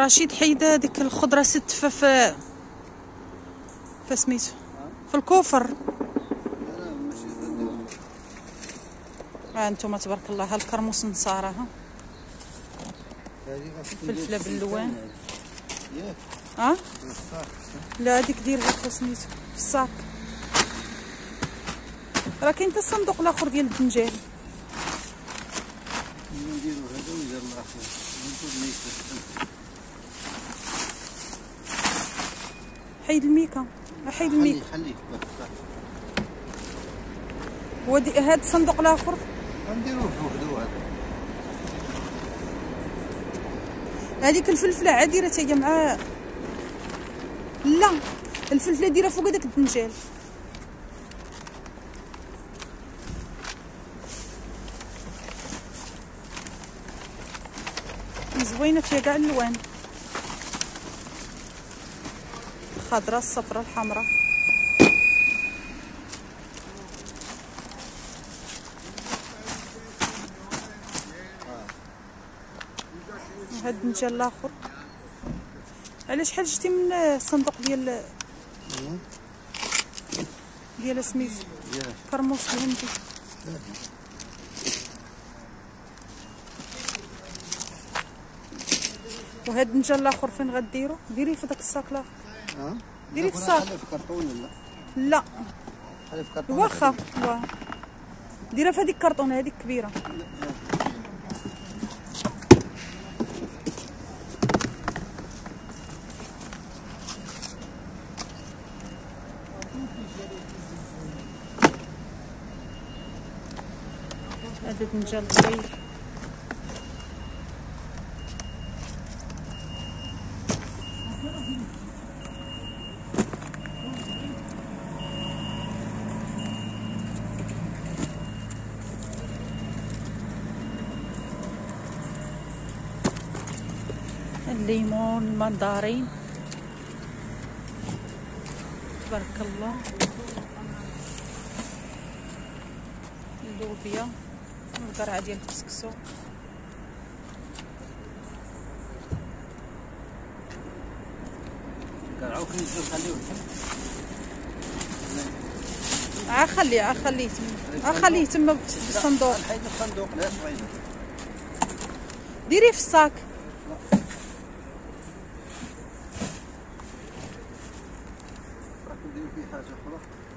رشيد حيد ديك الخضره ستفه في سميتو في الكوفر. ها انتم تبارك الله، ها الكرموس نصاره، ها فلفله باللوان. ها لا هذيك ديرها في سميتو في الصاك. راه كاين حتى الصندوق الاخر ديال الدنجال. نديرو هذا ويدير الاخر. حيد الميكا، حيد الميكا. خليه ودي هذا الصندوق الاخر نديروه بوحدو. هذا هذيك الفلفله عاد ديرها حتى هي مع، لا الفلفله ديرها فوق هذاك الدنجال. زوينه فيها كاع الالوان، الخضراء الصفراء الحمراء. وهاد الدنجال الاخر. على شحال شتي من الصندوق ديال سميتو كرموس الهندي. وهاد الدنجال الاخر فين غديرو؟ ديريه في داك الصاك الاخر. ديريه في الصاك. في كرتون ولا لا خليه في كرتون. واخا ديرها في هذيك الكرتونه هذيك كبيره. هذا الدنجال صغير. الليمون، المندارين، تبارك الله، اللوبيا، القرعه ديال الكسكسو. القرعه وكنزيدو نخليوه. خليه تما بالصندوق. حيد الصندوق. لا صغير. ديريه في الصاك. راك نديرو فيه حاجه اخرى.